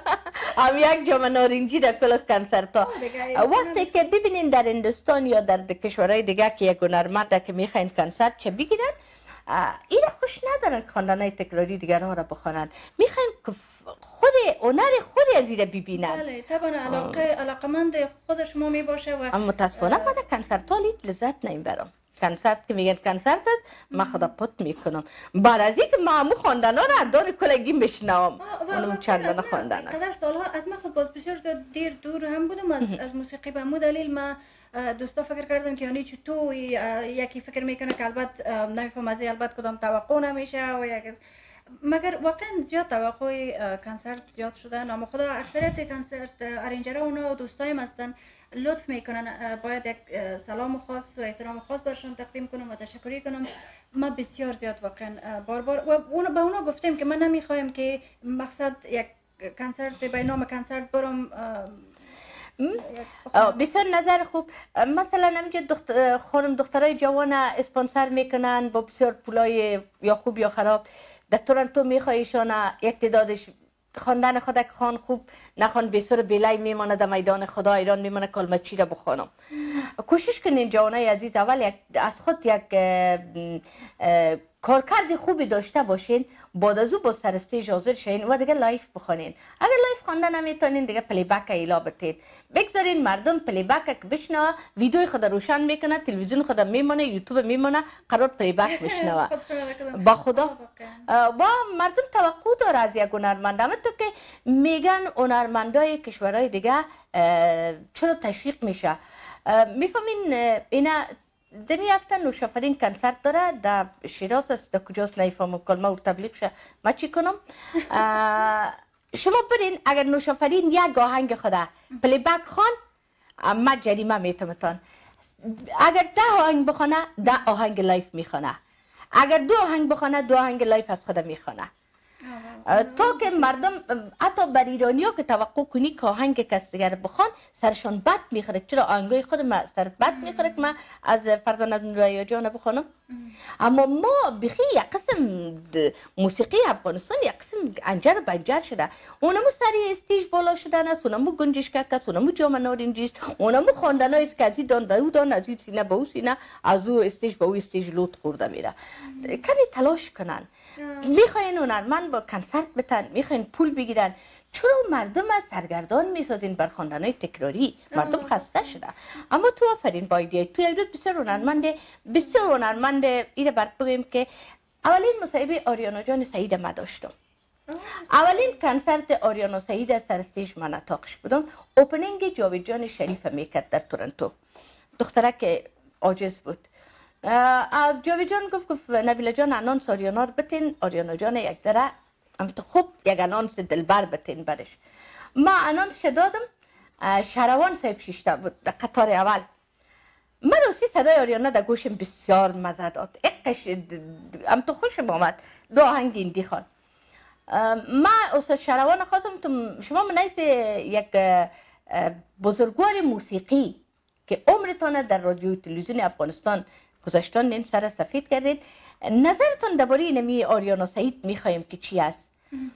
هم یک جام نارنجی در کل کنسرت ها. وقتی که ببینین در هندوستان یا در کشورهای دیگه که یک هنرمند که میخواین کنسرت چه بگیرن، این خوش ندارن خواندنهای تکراری دیگرها را بخوانند، میخواین خود هنر خود از این ببینن. بله طبعا علاقمند خود شما می باشه و اما متاسفانه من کنسرت ها لذت نمیبرم. کنسرت که میگن کنسرت است من خدا پت میکنم بعد از اینکه معمو خواندن ها را دان کلگی میشنوم اونم چندان خواندن است. قدر سالها از من خود باز بسیار زیاد دیر دور هم بودم از موسیقی. به مو دلیل ما دوستا فکر کردم که یعنی تو یکی فکر میکنه که البته نمیفهم از البته کدام توقع نمیشه و یک مگر واقعا زیاد توقع کنسرت زیاد شدن. اما خدا اکثریت کنسرت ارنجرها اونا دوستایم هستن، لطف میکنن. باید یک سلام خاص و احترام خاص برشون تقدیم کنم و تشکری کنم. ما بسیار زیاد واقعا بار و به اونا گفتیم که من نمیخوایم که مقصد یک کنسرت به نام کنسرت برم. بسیار نظر خوب. مثلا همینجا خانم دخترای جوان اسپانسر میکنن با بسیار پولای یا خوب یا خراب. در تورنتو میخوایشان یک تعدادش خواندن خود که خان خوب نخوان بسیار بلای میمانه در میدان خدا ایران میمانه کلمه چی را بخوانم. کوشش کنین جوانای عزیز اول از خود یک کارکرد خوبی داشته باشین، بعد از او با سر استیج حاضر شین و دیگه لایف بخونین. اگر لایف خوانده نمیتونین دیگه پلی بک ایلا بتین، بگذارین مردم پلی بک که بشنوه، ویدیوی خود روشن میکنه، تلویزیون خود میمونه، یوتیوب میمونه، قرار پلی بک بشنوه. با خدا و مردم توقع داره از یک هنرمند. اما تو که میگن هنرمندای کشورهای دیگه چرا تشویق میشه؟ میفهمین اینا دمی هفته نوشافرین کنسرت داره در شیراز است، در کجاست نمیفهمم، کلمه او تبلیغ شه ما چی کنم. شما برین اگر نوشافرین یک آهنگ خوده پلی بک خوان ما جریمه میتونم. اگر 10 آهنگ بخونه 10 آهنگ لایف میخونه، اگر 2 آهنگ بخونه 2 آهنگ لایف از خود میخونه. تا که مردم حتی بر ایرانیا که توقع کنی که آهنگ کس دیگر بخوان سرشان بد میخوره. چرا آهنگای خود ما سرت بد میخوره که من از فرزند نوریا جان بخونم؟ اما ما بخی یک قسم موسیقی افغانستان یک قسم انجر بنجر شده. اونمو سری استیج بالا شدن است، اونمو گنجشکک است، اونمو جام نارنجی است، اونمو خواندنای است که از این دان به او دان، از این سینه به او سینه، از او استیج به او استیج لوت خورده میره. کمی تلاش کنن. میخواین هنرمند با کنسرت بتن، میخواین پول بگیرن، چرا مردم از سرگردان میسازین بر خواندنهای تکراری؟ مردم خسته شده. اما تو آفرین با ایده تو یک روز بسیار هنرمند ایره برات بگیم که اولین مصاحبه آریانا جان سعید ما داشتم. اولین کنسرت آریانا سعید سر استیج من اتاقش بودم. اوپنینگ جاوید جان شریف میکرد در تورنتو. دختره که عاجز بود. جاوید جان گفت نبیله جان انانس آریانا رو بتین. آریانا جان یک ذره خوب یک انانس دلبر بتین برش. ما انانس دادم. شهروان صاحب شیشته بود در قطار اول. من راستی صدای آریانا در گوشم بسیار مزه داد. اقش تو خوشم آمد. 2 آهنگ هندی خوان. ما استاد شهروان خواستم شما منیس یک بزرگوار موسیقی که عمرتان در رادیو تلویزیون افغانستان گذاشتن این سر سفید کردین. نظرتون درباره اینمی آریانا سعید میخوایم که چی است؟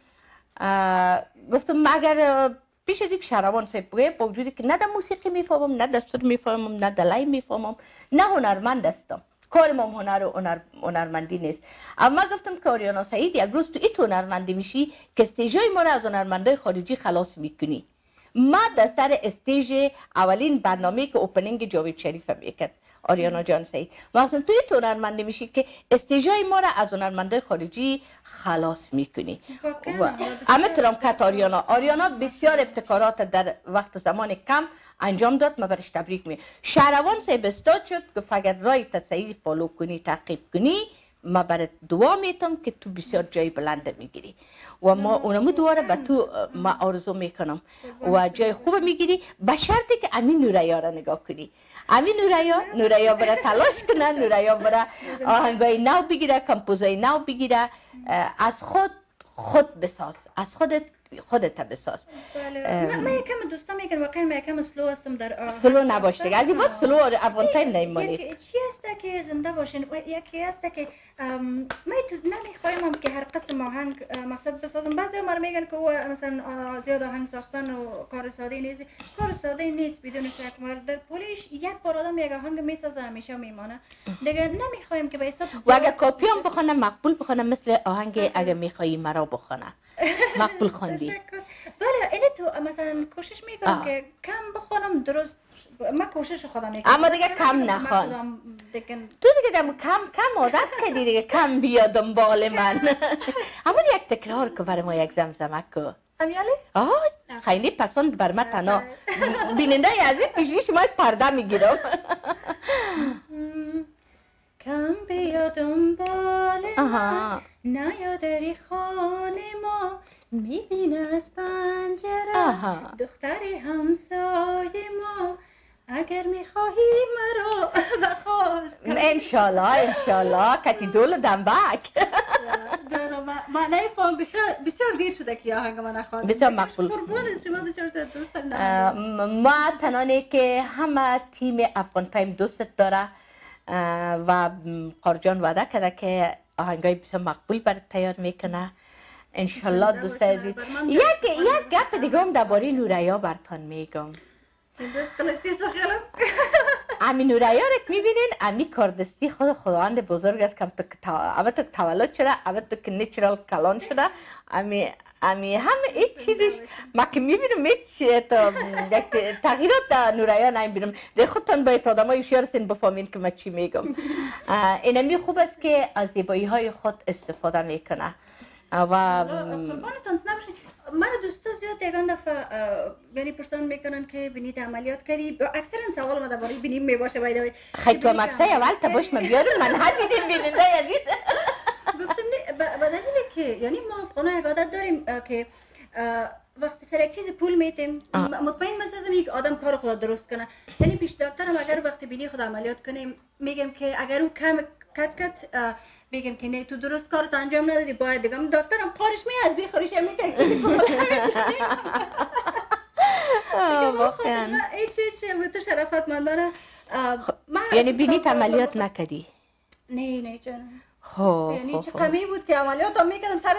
گفتم اگر پیش از یک شهروان صاحب بگه با وجودی که نه در موسیقی میفهمم، نه دستور میفهمم، نه دلای میفهمم، نه هنرمند هستم، کارم هم هنر و هنرمندی نیست. اما گفتم که آریانا سعید یک روز تو ایت هنرمندی میشی که استیجای ما را از هنرمندای خارجی خلاص میکنی. ما در سر استیج اولین برنامه که اوپنینگ جاوید شریف میکرد آریانا جان سعید، ما گفتم تو ایت هنرمندی میشی که استیجای ما را از هنرمندای خارجی خلاص میکنی. همه تلام کت آریانا بسیار ابتکارات در وقت زمان کم انجام داد. ما برش تبریک می. شهروان صاحب استاد شد که اگر رای تصحیح فالو کنی، تعقیب کنی، ما برات دعا میتم که تو بسیار جای بلند میگیری و ما اونمو دعا را به تو ما آرزو میکنم و جای خوب میگیری، به شرطی که امین نوریا را نگاه کنی. امین نوریا برای تلاش کنه، نوریا برای آهنگای نو بگیره، کمپوزای نو بگیره، از خود بساز، از خودت بساز. بله. من یکم دوستم میگن واقعا من یکم سلو هستم در سلو نباش دیگه. از این بعد سلو افغان تایم نمیمونید. چی است که زنده باشین و یکی است که من تو نمیخوایم که هر قسم آهنگ مقصد بسازم. بعضی ما میگن که مثلا زیاد آهنگ ساختن و کار ساده نیست. کار ساده نیست بدون که یک مرد در پولیش یک بار آدم یک آهنگ میسازه همیشه میمانه دیگه. نمیخوایم که به حساب و اگه کپی هم بخونه مقبول بخونه، مثل آهنگ اگه میخوایی مرا بخونه مقبول خوندی. بله اینه تو مثلا کوشش میکنم که کم بخونم درست. من کوشش خودم میکنم اما دیگه کم نخوان. تو دیگه کم عادت کردی دیگه کم بیا دنبال من. اما یک تکرار که برای ما یک زمزمه که امیالی؟ خیلی پسند بر من تنها بیننده عزیز پیشی شما پرده میگیرم. کم بیا دنبال من نیا داری خانه ما، میبینه از پنجره دختری همسایه ما، اگر میخواهی مرا بخواست انشالله کتی دول دنبک. من نفهم بسیار دیر شده که آهنگ من نخواند. بسیار مقبول. شما بسیار زیاد دوست دارم. ما تنانه که همه تیم افغان تایم دوست داره و قارجان وعده کرده که آهنگای بسیار مقبول برای تیار میکنه. انشالله دوست عزیز. یک گپ دیگه هم درباره نوریا براتون میگم. امی نوریا را که میبینین، امی کاردستی خداوند بزرگ است که البته تولد شده، البته که نیچرال کلان شده. امی همه هیچ چیزش ما که میبینم هیچ تغییرات در نوریا نمیبینم. در خودتان باید آدمای هوشیار هستین بفهمین که من چی میگم. اینمی خوب است که از زیبایی های خود استفاده میکنه و قربانتان نباشین. من دوستا زیاد یگان دفعه یعنی پرسان میکنن که بینید عملیات کردی. اکثرا سوال ما درباره بینیم میباشه باید خیلی تو مکسای اول تا باش من بیارم من هدیدیم بیننده یعنی گفتم به دلیلی که یعنی ما افغانا یک عادت داریم که وقتی سر یک چیز پول میتیم مطمئن مسازم یک آدم کار خود درست کنه. یعنی پیش دکترم اگر وقتی بینی خود عملیات کنیم میگم که اگر او کم کت بگم که نه تو درست کارت انجام ندادی باید بگم دکترم قارش میاد بخوریش میگه چی پول واقعا هیچ تو شرافت مندانه. یعنی بینیت عملیات نکردی؟ نه جانم. یعنی چه کمی بود که عملیات هم میکردم سر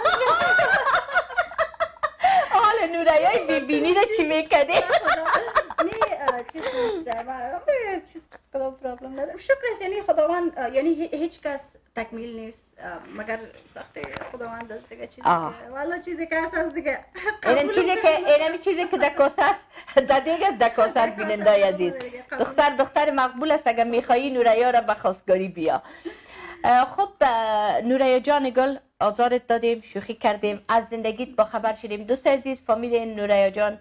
حالا نورایای ببینی ده چی میکردی؟ نه چیز نیست چیز کدام پرابلم ندارم. شکر است یعنی خداوند یعنی هیچ کس تکمیل نیست مگر سخت خداوند است دیگه. چیزی که والا چیزی که هست دیگه اینم چیزی که دکاسه است دیگه دکاسه بیننده عزیز. دختر مقبول است. اگر میخوایی نوریا را به خواستگاری بیا. خب نوریا جان گل آزارت دادیم، شوخی کردیم، از زندگیت با خبر شدیم. دوست عزیز فامیل نوریا جان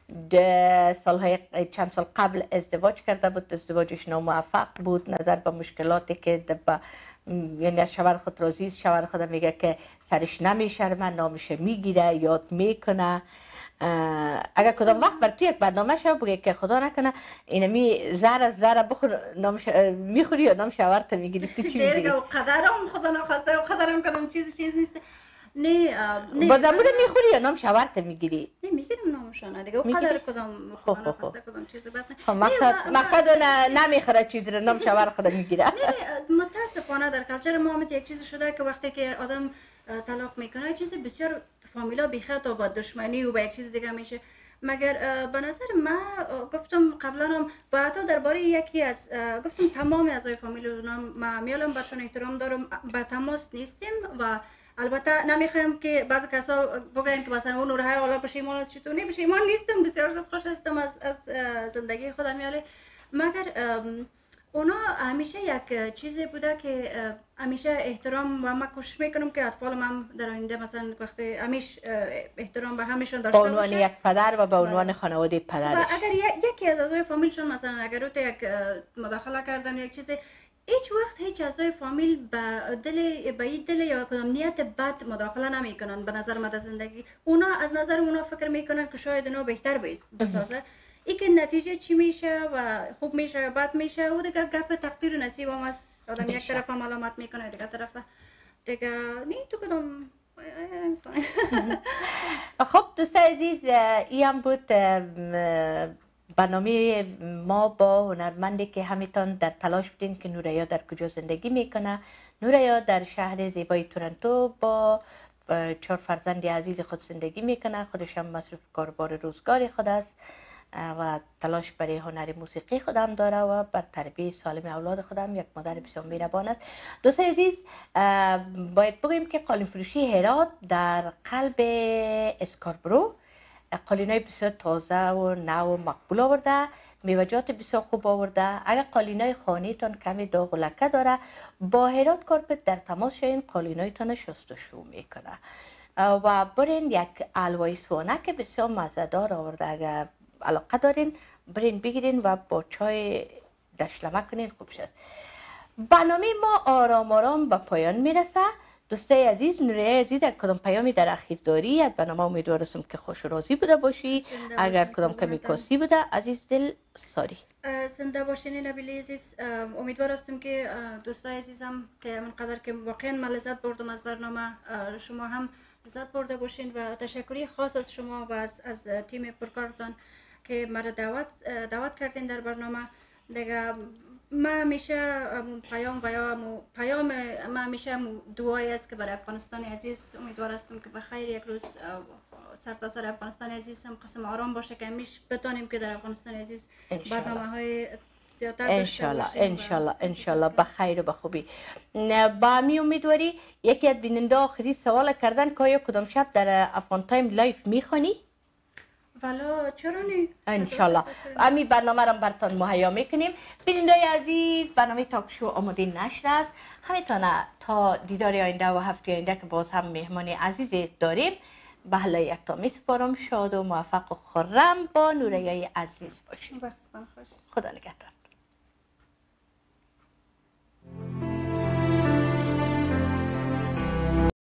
چند سال قبل ازدواج کرده بود. ازدواجش ناموفق بود نظر به مشکلاتی که یعنی از شوهر خود راضی است. شوهر خود میگه که سرش نمیشرمه، نامش میگیره، یاد میکنه. اگر کدام وقت بر تو یک برنامه شو بگه که خدا نکنه اینمی زهر از زهر بخور نامش میخوری یا نام شوهرت میگیری، تو چی میگیری؟ دیگه قدرم خدا نخواسته و قدرم کدام چیز نیست. نه بازم بوده میخوری یا نام شوهرت میگیری؟ نه میگیرم نامشانه دیگه او قدر کدام خدا نخواسته کدام چیزی بس مقصد نمیخوره چیزی رو نام شوهر خود میگیره. نه متاسفانه در کلچر ما هم یک چیز شده که وقتی که آدم طلاق میکنه چیز بسیار فامیلا بیخته با دشمنی و با یک چیز دیگه میشه. مگر به نظر ما گفتم قبلا هم با حتی درباره یکی از گفتم تمام اعضای فامیل ما میالم برشون احترام دارم، به تماس نیستیم و البته نمیخوایم که بعضی کسا بگن که مثلا اون نورهای حالا پشیمان است. چطور نه پشیمان نیستم، بسیار زیاد خوش هستم از زندگی خودم. میاله مگر اونا همیشه یک چیزی بوده که همیشه احترام و من کوشش میکنم که اطفال من در آینده مثلا وقتی همیشه احترام به همشون داشته باشه، به عنوان یک پدر و به عنوان خانواده پدرش. و اگر یکی از اعضای فامیلشون مثلا اگر تو یک مداخله کردن یک چیزی، هیچ وقت هیچ اعضای فامیل به این دل یا کدام نیت بد مداخله نمیکنن. به نظر من در زندگی اونا از نظر اونا فکر میکنن که شاید اونا بهتر بسازه. ای که نتیجه چی میشه و خوب میشه یا بد میشه او دیگه گپ تقدیر و نصیب هم است. آدم یک طرف ملامت میکنه دیگه طرف دیگه نه تو کدام. خب دوستان عزیز، این هم بود برنامه ما با هنرمندی که همیتان در تلاش بودین که نوریا در کجا زندگی میکنه. نوریا در شهر زیبای تورنتو با 4 فرزند عزیز خود زندگی میکنه. خودش هم مصروف کاربار روزگار خود است و تلاش برای هنر موسیقی خودم داره و بر تربیت سالم اولاد خودم یک مادر بسیار مهربان است. دوستان عزیز، باید بگویم که قالین فروشی هرات در قلب اسکاربرو قالینای بسیار تازه و نو و مقبول آورده، میوجات بسیار خوب آورده. اگر قالینای خانه‌تان کمی داغ و لکه داره، با هرات کارپت در تماس شوین، قالینایتان شستشو میکنه. و برین یک حلوای سوانک بسیار مزه‌دار آورده، اگر علاقه دارین برین بگیرین و با چای دشلمه کنین، خوب شد. برنامه ما آرام آرام به پایان میرسه. دوستای عزیز، نوریای عزیز، اگر کدام پیامی در اخیر داری از برنامه امیدوارم که خوش و راضی بوده باشی. اگر کدام کمی کاسی بوده عزیز دل ساری زنده باشین. نبیلی عزیز، امیدوار هستم که دوستای عزیزم که منقدر که واقعا من لذت بردم از برنامه، شما هم لذت برده باشین و تشکری خاص از شما و از تیم پرکارتان که مرا دعوت کردین در برنامه دیگه. ما همیشه پیام ما همیشه دعایی است که برای افغانستان عزیز. امیدوار هستم که بخیر یک روز سرتاسر افغانستان عزیز هم قسم آرام باشه که همیشه بتانیم که در افغانستان عزیز برنامه‌های زیادتر داشته باشیم. انشالله بخیر و بخوبی. با همی امیدواری یکی از بیننده آخری سوال کردن که آیا کدام شب در افغان تایم لایف میخوانی؟ والا چرا نه؟ انشالله همین برنامه را براتون مهیا میکنیم. بینندگان عزیز، برنامه تاک شو آماده نشده است. همیتونه تا دیدار آینده و هفته آینده که باز هم مهمان عزیز داریم. به حال یک تا می سپارم. شاد و موفق و خرم با نوریای عزیز باشید. وقتتان خوش. خدا نگهدار.